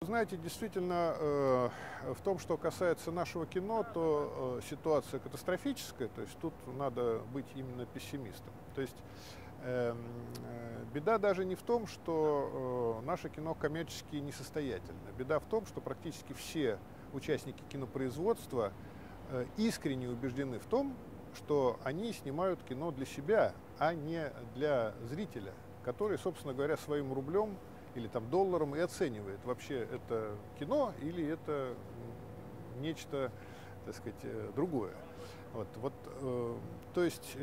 Знаете, действительно, в том, что касается нашего кино, то ситуация катастрофическая, то есть тут надо быть именно пессимистом. То есть беда даже не в том, что наше кино коммерчески несостоятельно. Беда в том, что практически все участники кинопроизводства искренне убеждены в том, что они снимают кино для себя, а не для зрителя, который, собственно говоря, своим рублем или там долларом и оценивает, вообще это кино или это нечто, так сказать, другое. То есть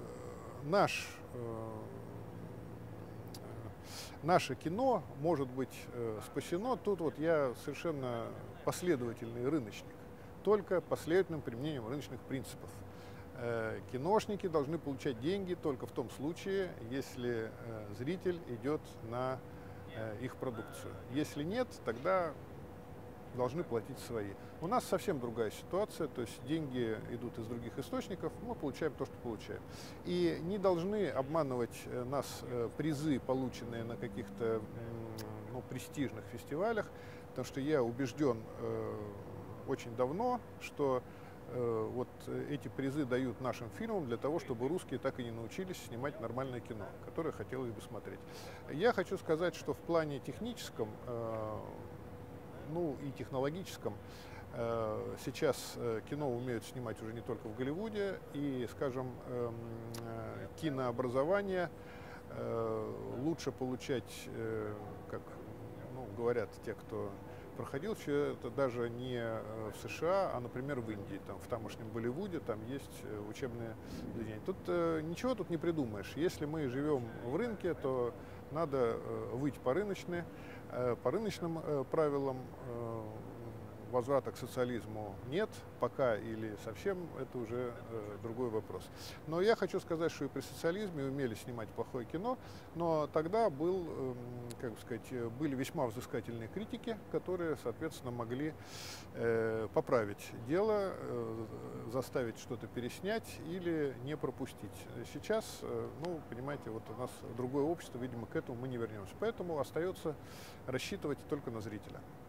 наше кино может быть спасено. Тут вот я совершенно последовательный рыночник, только последовательным применением рыночных принципов. Киношники должны получать деньги только в том случае, если зритель идет на их продукцию. Если нет, тогда должны платить свои. У нас совсем другая ситуация, то есть деньги идут из других источников, мы получаем то, что получаем. И не должны обманывать нас призы, полученные на каких-то престижных фестивалях, потому что я убежден очень давно, что вот эти призы дают нашим фильмам для того, чтобы русские так и не научились снимать нормальное кино, которое хотелось бы смотреть. Я хочу сказать, что в плане техническом, и технологическом, сейчас кино умеют снимать уже не только в Голливуде, и, скажем, кинообразование лучше получать, как говорят те, кто проходил все это, даже не в США, а, например, в Индии, там, в тамошнем Болливуде, там есть учебные заведения. Тут ничего тут не придумаешь. Если мы живем в рынке, то надо выйти по рыночным правилам. Возврата к социализму нет, пока или совсем, это уже другой вопрос. Но я хочу сказать, что и при социализме умели снимать плохое кино, но тогда были весьма взыскательные критики, которые, соответственно, могли поправить дело, заставить что-то переснять или не пропустить. Сейчас, понимаете, вот у нас другое общество, видимо, к этому мы не вернемся. Поэтому остается рассчитывать только на зрителя.